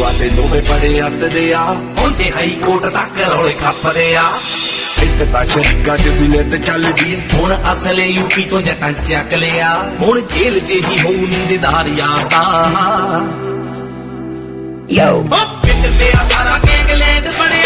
ਸਾਡੇ ਦੋਵੇਂ ਬੜੇ ਅੱਤਦੇ ਆ, ਹੁਣ ਤੇ ਹਾਈ ਕੋਰਟ ਤੱਕ ਰੌਲੇ ਖੱਪਦੇ ਆ। ਇੱਕ ਤਾਂ ਸ਼ੱਕਾਂ ਚ ਫਿਲਤ ਚੱਲਦੀ, ਹੁਣ ਅਸਲੇ ਯੂਪੀ ਤੋਂ ਜੱਟਾਂ ਚੱਕ ਲਿਆ। ਹੁਣ ਜੇਲ੍ਹ ਚ ਹੀ ਹੋਊ ਨੀਂਦਦਾਰ ਯਾਦਾਂ। ਯੋ ਪਿੰਡ ਤੇ ਆ ਸਾਰਾ ਗੈਂਗਲੈਂਡ ਬਣੇ